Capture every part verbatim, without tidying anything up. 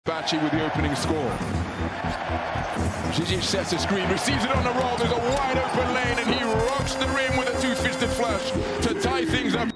Bachi with the opening score. Zizic sets a screen, receives it on the roll, there's a wide open lane and he rocks the rim with a two-fisted flush to tie things up.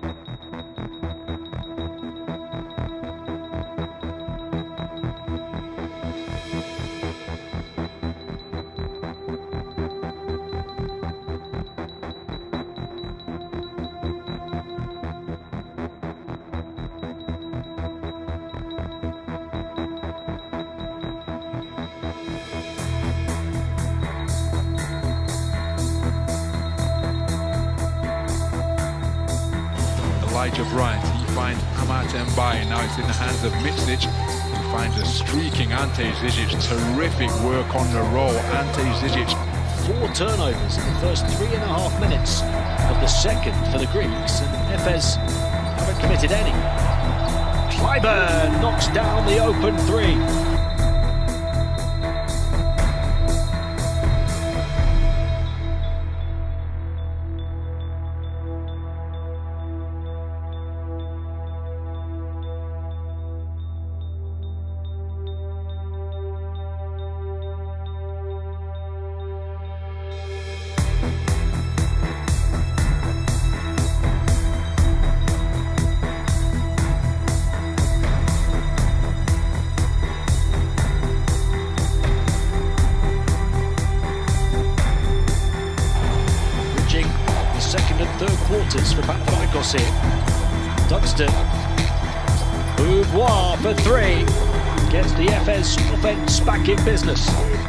Elijah Bryant, he finds Amat Mbaye, now it's in the hands of Micic. He finds a streaking Ante Zizic, terrific work on the roll, Ante Zizic. Four turnovers in the first three and a half minutes of the second for the Greeks, and Efes haven't committed any. Clyburn knocks down the open three. Second and third quarters for Panathinaikos here. Duxton, Beauvoir for three, gets the Efes offense back in business.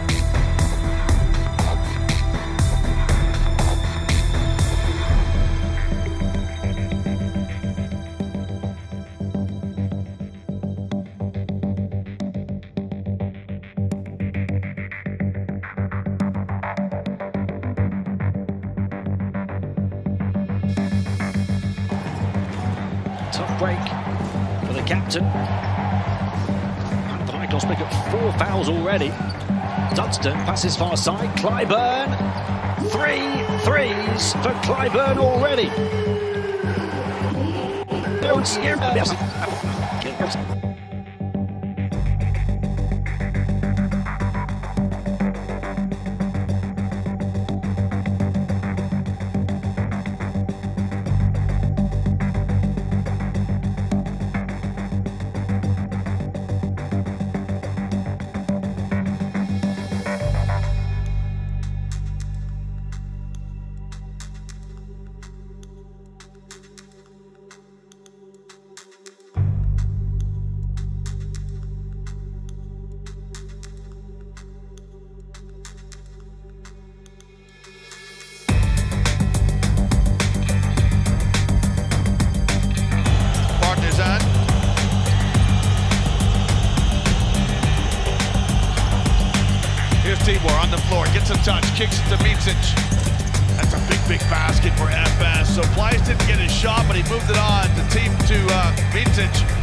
Tough break for the captain. Panathinaikos pick up four fouls already. Duxton passes far side. Clyburn. Three threes for Clyburn already. Timur on the floor, gets a touch, kicks it to Micic. That's a big, big basket for Efes. So Plyce didn't get his shot, but he moved it on to team to uh, Micic.